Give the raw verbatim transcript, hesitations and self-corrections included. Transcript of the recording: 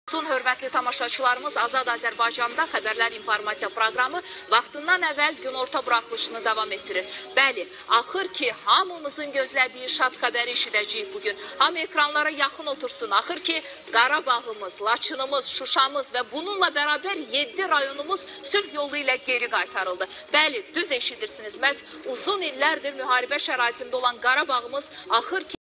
Son hörmətli tamaşaçılarımız, Azad Azərbaycanda xəbərlər informasiya proqramı vaxtından əvvəl günorta buraxılışını davam etdirir. Bəli, axır ki, hamımızın gözlədiyi şad xəbəri eşidəcəyik bugün. Hamı ekranlara yaxın otursun. Axır ki, Qarabağımız, Laçınımız, Şuşamız və bununla bərabər yeddi rayonumuz sülh yolu ilə geri qaytarıldı. Bəli, düz eşidirsiniz. Məhz uzun illərdir müharibə şəraitində olan Qarabağımız axır ki,